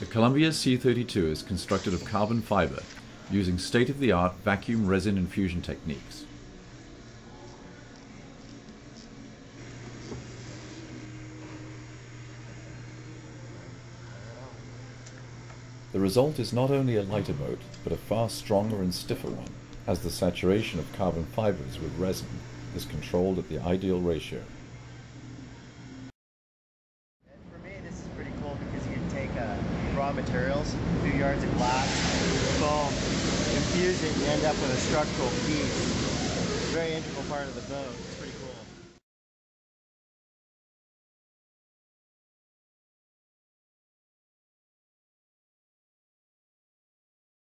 The Columbia C-32 is constructed of carbon fiber using state-of-the-art vacuum resin infusion techniques. The result is not only a lighter boat, but a far stronger and stiffer one, as the saturation of carbon fibers with resin is controlled at the ideal ratio. For me, this is pretty cool because you can take raw materials, a few yards of glass, foam, infuse it, and you end up with a structural piece. It's a very integral part of the boat. It's pretty